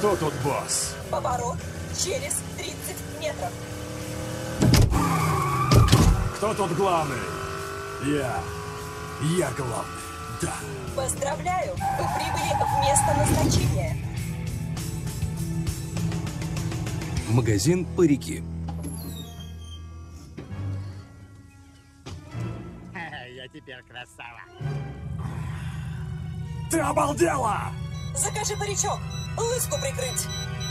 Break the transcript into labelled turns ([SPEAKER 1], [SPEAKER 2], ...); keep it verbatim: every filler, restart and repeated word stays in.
[SPEAKER 1] Кто тут босс?
[SPEAKER 2] Поворот через тридцать метров.
[SPEAKER 1] Кто тут главный? Я. Я главный, да.
[SPEAKER 2] Поздравляю, вы прибыли в место назначения.
[SPEAKER 3] Магазин парики.
[SPEAKER 4] Я теперь красава.
[SPEAKER 1] Ты обалдела!
[SPEAKER 2] Закажи паричок, лыску прикрыть.